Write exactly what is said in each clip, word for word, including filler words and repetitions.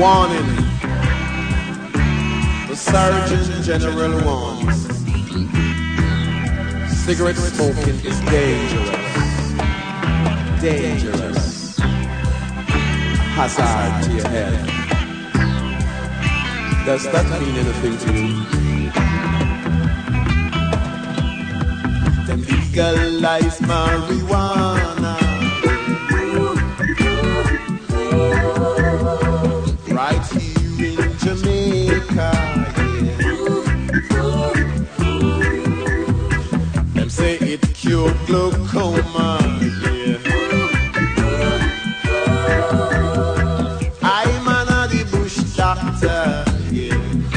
Warning, the Surgeon General warns, cigarette smoking is dangerous, dangerous, hazard to your health. Does that mean anything to you? Then legalize marijuana right here in Jamaica, yeah. Them say it cure glaucoma, yeah. I'm an the bush doctor, yeah.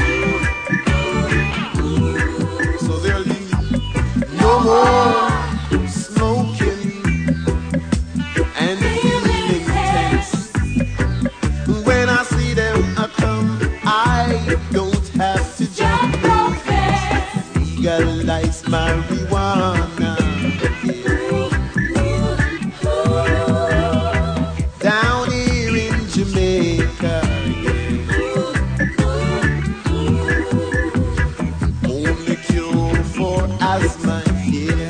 So there'll be no more smoking and feeling tense. When I see them I come, I don't have to jump no fence. Legalize marijuana, yeah. Down here in Jamaica, yeah. Only cure for asthma, yeah.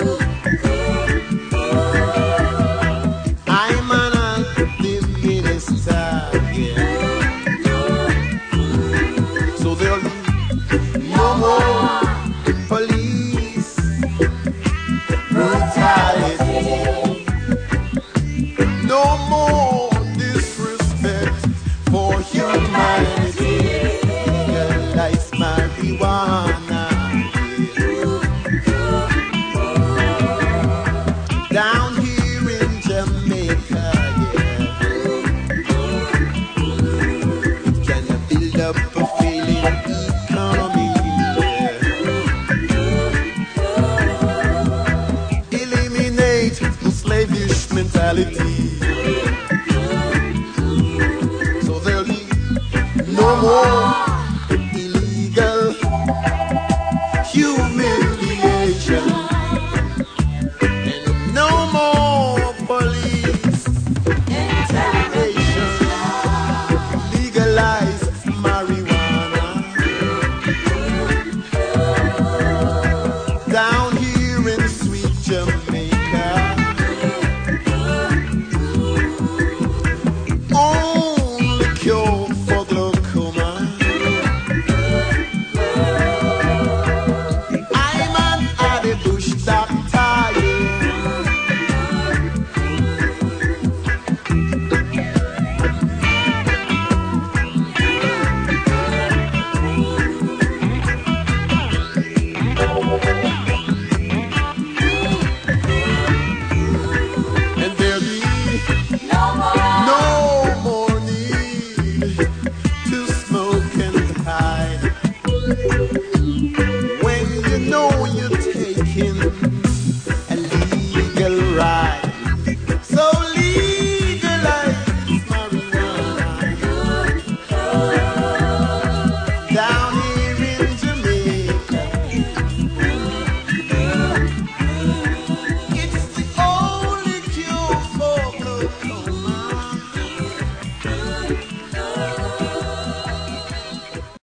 I'm an active minister, so there'll be no more police brutality, no more disrespect for humanity. Legalize marijuana, yeah. Down here in Jamaica, yeah. It can build up a feeling economy, yeah. Eliminate the slavish mentality, so there'll be no more illegal humiliation and no more police interrogation. Legalize marijuana down here in sweet Jamaica. Only cure for glaucoma. I'm an Addy Bush doctor, yeah. And there'll be no more need to smoke and hide when you know you're taking